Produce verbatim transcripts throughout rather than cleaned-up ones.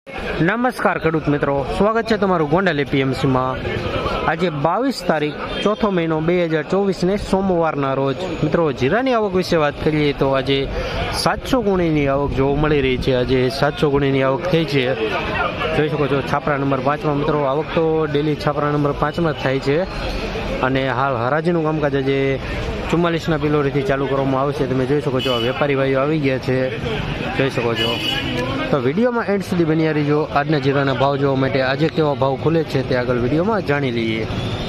નમસ્કાર ખેડૂત મિત્રો, સ્વાગત છે તમારું ગોંડલ એપીએમસી માં। આજે બાવીસ તારીખ ચોથો મહિનો બે હજાર ચોવીસ ને સોમવારના રોજ મિત્રો જીરાની આવક વિશે વાત કરીએ તો આજે સાતસો ગુણીની આવક જોવા મળી રહી છે। આજે સાતસો ગુણીની આવક થઈ છે, જોઈ શકો છો છાપરા નંબર પાંચમાં મિત્રો આવક તો ડેલી છાપરા નંબર પાંચમાં જ થાય છે અને હાલ હરાજીનું કામકાજ આજે ચુમ્માલીસના પિલોરીથી ચાલુ કરવામાં આવશે। તમે જોઈ શકો છો વેપારી ભાઈઓ આવી ગયા છે, જોઈ શકો છો। તો વિડીયોમાં એન્ડ સુધી બન્યા રહીજો। આજના જીરાના ભાવ જોવા માટે આજે કેવા ભાવ ખુલે છે તે આગળ વિડીયોમાં જાણી લઈએ।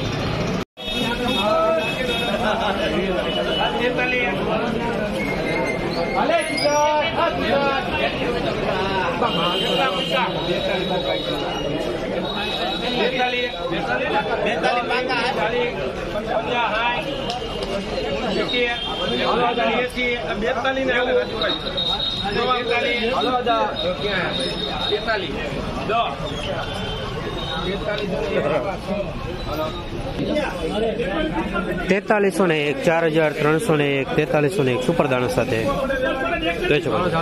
તેતાલીસો ને એક, ચાર હજાર ત્રણસો ને એક, તેતાલીસો ને એક સુપર દાણા સાથે જોઈ શકો છો।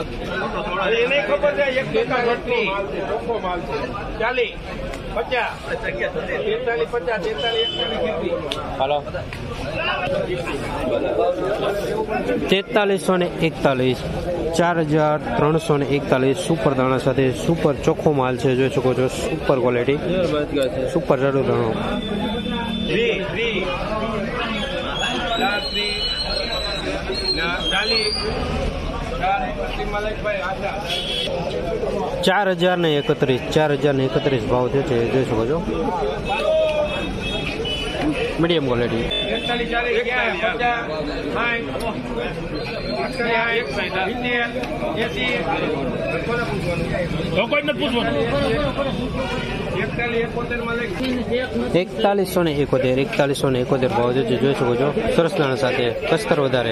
તેતાલીસો ને એકતાલીસ, ચાર હજાર ત્રણસો ને એકતાલીસ સુપર દાણા સાથે સુપર ચોખ્ખો માલ છે, જોઈ શકો છો સુપર ક્વોલિટી, સુપર જાડો દાણો। ચાર હજાર ને એકત્રીસ, ચાર હજાર ને એકત્રીસ ભાવ છે, જોઈ શકો છો મીડિયમ ક્વોલિટી। એકતાલીસો ને એકોતેર, એકતાલીસો ને એકોતેર ભાવ છે, જોઈ શકો છો સરસ દાણા સાથે કસ્તર વધારે।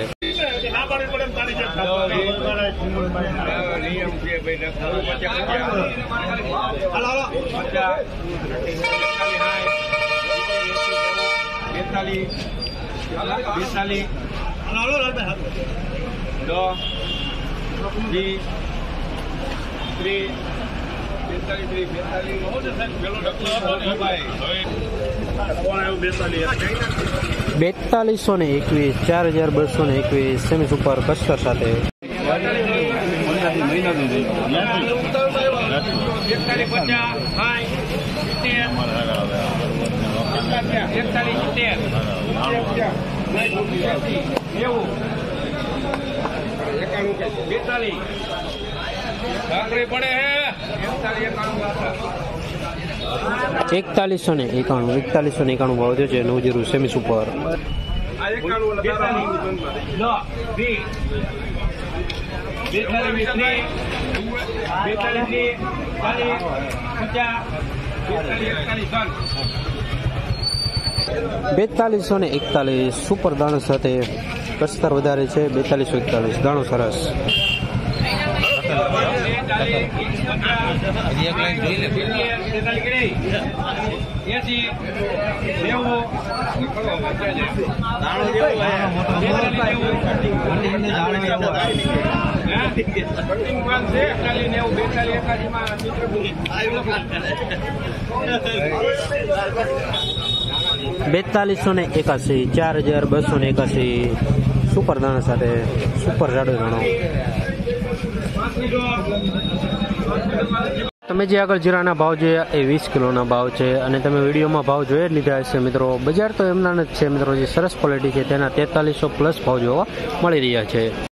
બેતાલીસો ને એકવીસ, ચાર હજાર બસો ને એકવીસ સેમી સુપર કસ્ટર સાથે। એકતાલીસો ને એકાણું, એકતાલીસો ને એકાણું ભાવ થયો છે નવ જીરું સેમી સુપર। બેતાલીસો ને એકતાલીસ સુપર દાણો સાથે કસ્તર વધારે છે, બેતાલીસો એકતાલીસ દાણો સરસ। બેતાલીસો ને એકાસી, ચાર હજાર બસો ને એકાસી સુપર દાણા સાથે સુપર જાડો દાણો। તમે જે આગળ જીરાના ભાવ જોયા એ વીસ કિલોના ભાવ છે અને તમે વિડીયોમાં ભાવ જોઈ જ લીધા હશે મિત્રો। બજાર તો એમના જ છે મિત્રો, જે સરસ ક્વોલિટી છે તેના તેતાલીસો પ્લસ ભાવ જોવા મળી રહ્યા છે।